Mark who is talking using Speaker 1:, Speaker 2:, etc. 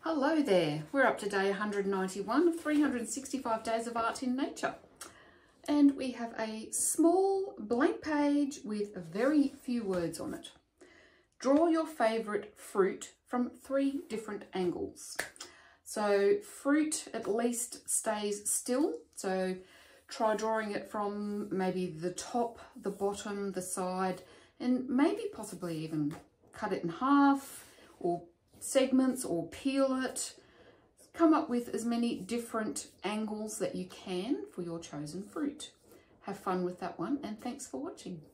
Speaker 1: Hello there, we're up to day 191 of 365 days of art in nature. And we have a small blank page with very few words on it. Draw your favourite fruit from 3 different angles. So fruit at least stays still, so try drawing it from maybe the top, the bottom, the side, and maybe possibly even cut it in half or segments or peel it. Come up with as many different angles that you can for your chosen fruit. Have fun with that one, and thanks for watching.